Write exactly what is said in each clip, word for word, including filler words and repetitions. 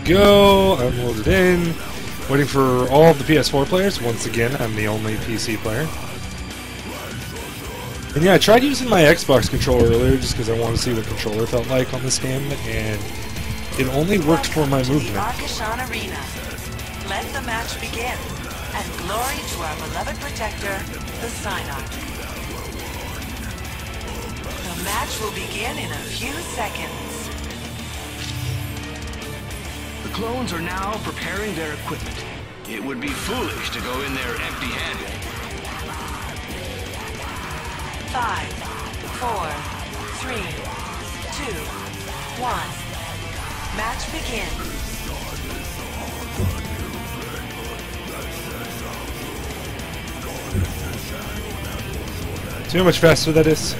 go. I'm loaded in. Waiting for all of the P S four players. Once again, I'm the only P C player. And yeah, I tried using my Xbox controller earlier just because I wanted to see what controller felt like on this game, and it only worked for my movement. Arcachon Arena. Let the match begin, and glory to our beloved protector, the Synarch. The match will begin in a few seconds. The clones are now preparing their equipment. It would be foolish to go in there empty-handed. Five, four, three, two, one. Match begin. See how much faster that is?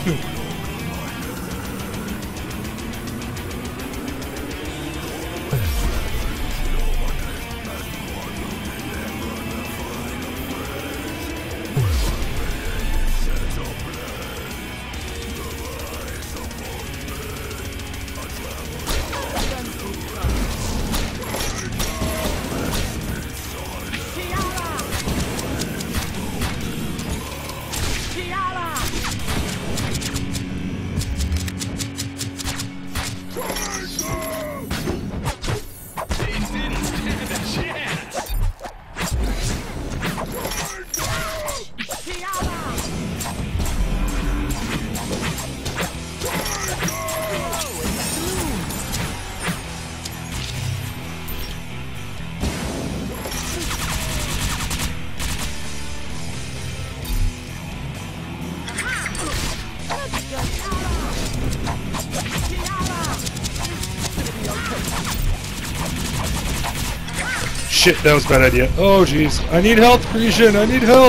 Shit, that was a bad idea. Oh jeez, I need help, Grecian, I need help!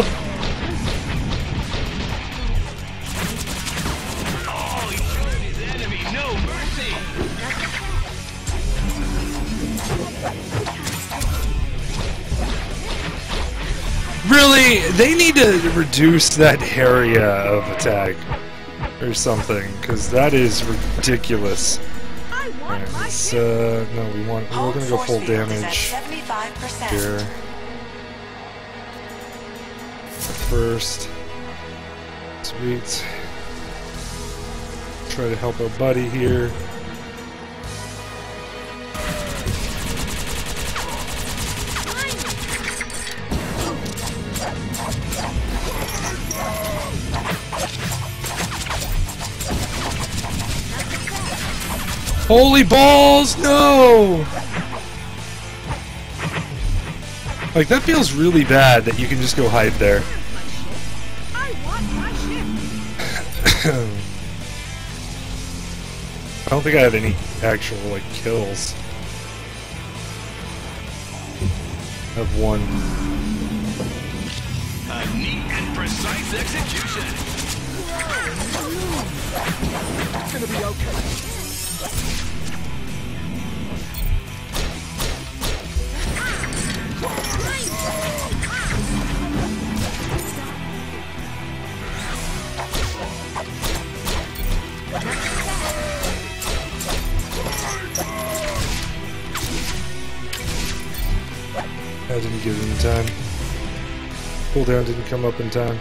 Oh, he showed his enemy no mercy! Really? They need to reduce that area of attack or something, because that is ridiculous. Alright, let's, uh, no, we want, we're gonna go full damage here. First. Sweet. Try to help our buddy here. Holy balls, no! Like, that feels really bad that you can just go hide there. I want my I don't think I have any actual, like, kills. I have one. A neat and precise execution! It's gonna be okay. I didn't give it in time. Cooldown didn't come up in time.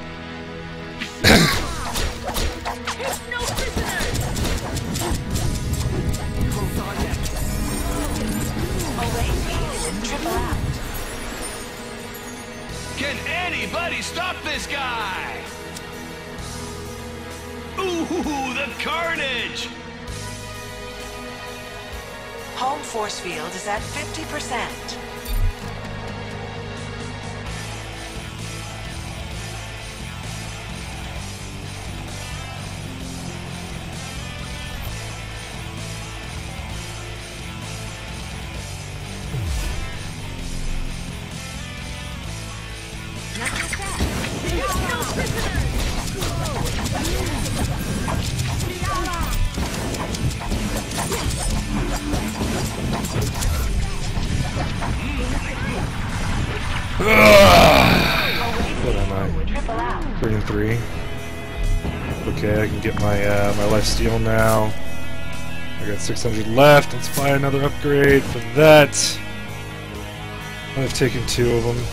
Can anybody stop this guy? Ooh, the carnage! Home force field is at fifty percent. What am I? Three and three. Okay, I can get my uh, my life steal now. We got six hundred left. Let's buy another upgrade for that. I've taken two of them.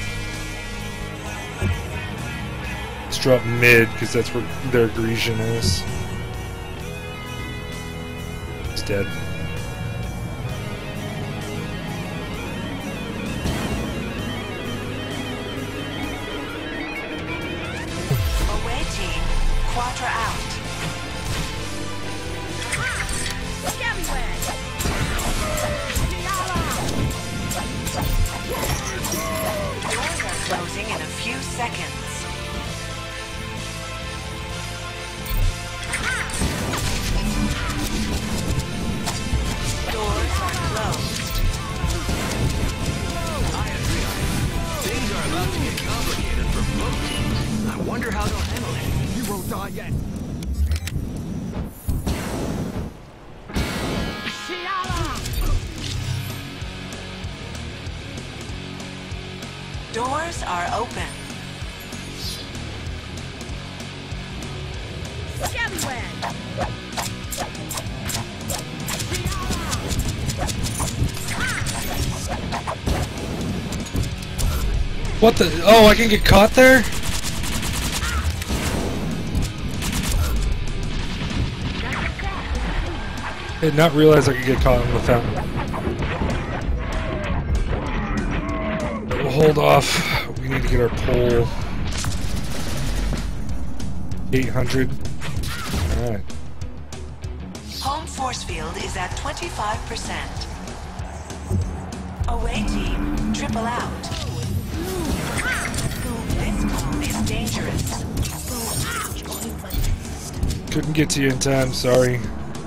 Let's drop mid, because that's where their Grecian is. It's dead. Away team, Quadra out. Doors are closing in a few seconds. Doors are closed. I agree. Things are about to get complicated for both teams. I wonder how they'll handle it. You won't die yet. Doors are open. What the? Oh, I can get caught there? I did not realize I could get caught in the fountain. We'll hold off. We need to get our pole. eight hundred. Alright. Home force field is at twenty-five percent. Away team, triple out. This call is dangerous. Couldn't get to you in time, sorry.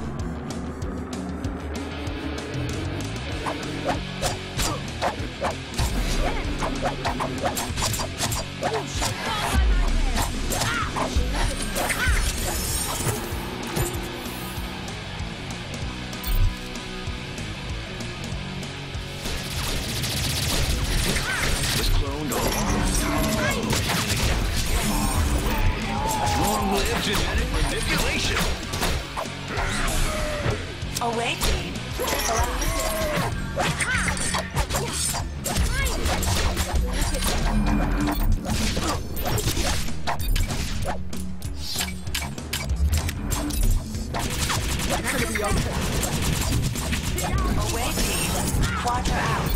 Long-lived genetic manipulation. Away team, triple out. Away team, Quadra out.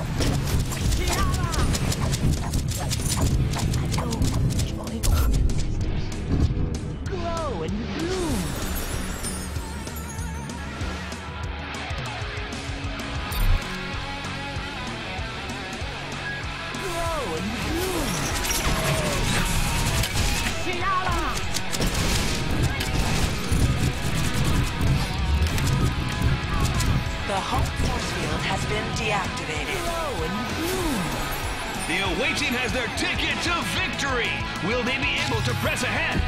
Glow and bloom. Glow and bloom. Shiala. The home force field has been deactivated. Glow and bloom. The away team has their ticket to victory. Will they be able to press ahead?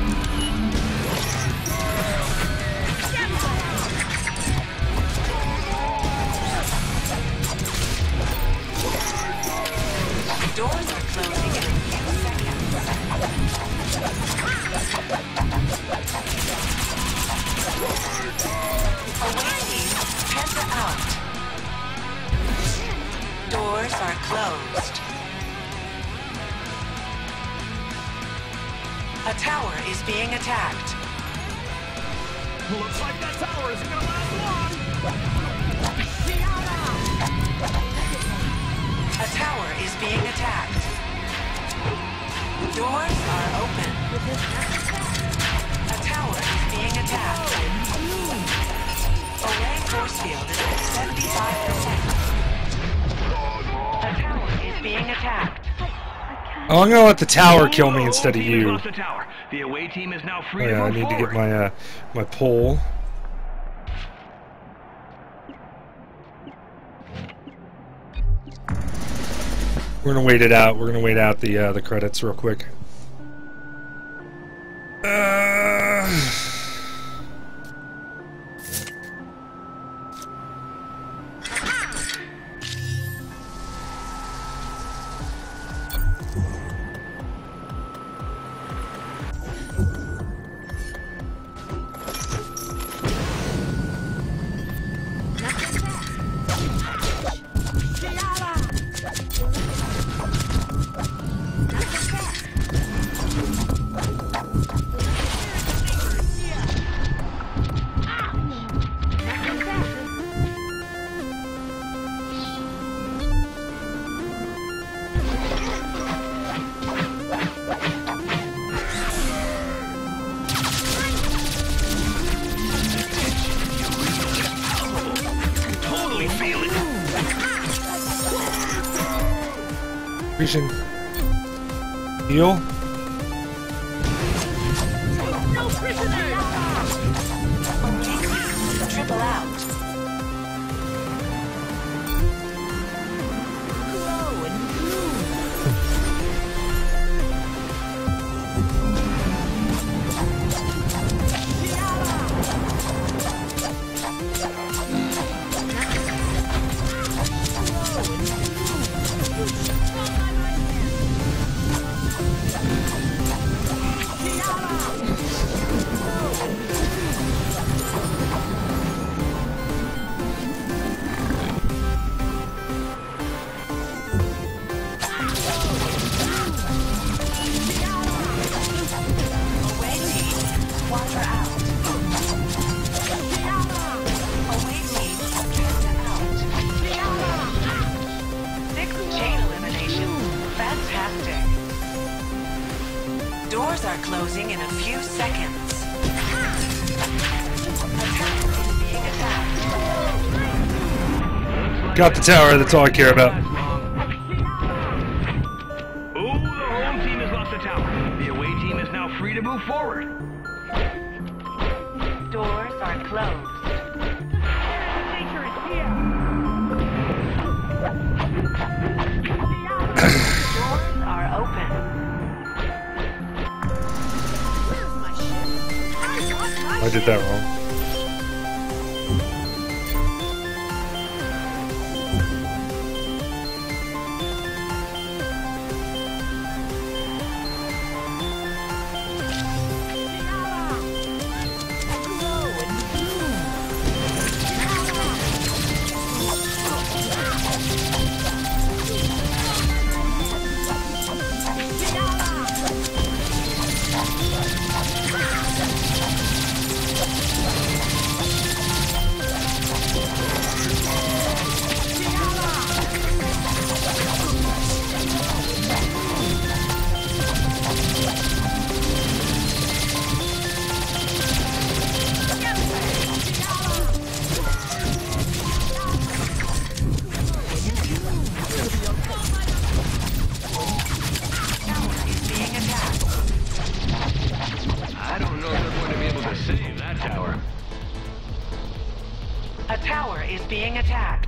Doors are closing in a few seconds. Away team, Penta out. Doors are closed. A tower is being attacked. Looks like that tower isn't gonna last long. A tower is being attacked. Doors are open. A tower is being attacked. Away force field is at seventy-five percent. A tower is being attacked. Oh, I'm gonna let the tower kill me instead of The team you. lost the tower. The away team is now Oh, free to yeah, I move need to forward. get my uh, my pole. We're gonna wait it out. We're gonna wait out the uh, the credits real quick. Uh... Vision. Heal. Triple out. Doors are closing in a few seconds. Got the tower, that's all I care about. Oh, the home team has lost the tower. The away team is now free to move forward. Doors are closed. Doors are open. I did that wrong. A tower is being attacked.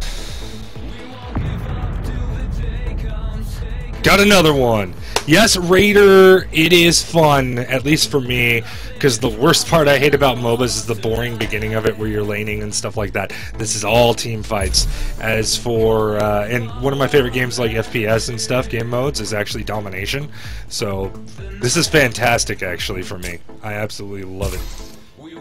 Got another one. Yes, Raider, it is fun, at least for me, because the worst part I hate about MOBAs is the boring beginning of it where you're laning and stuff like that. This is all team fights. As for, uh, and one of my favorite games like F P S and stuff, game modes, is actually Domination. So, this is fantastic, actually, for me. I absolutely love it.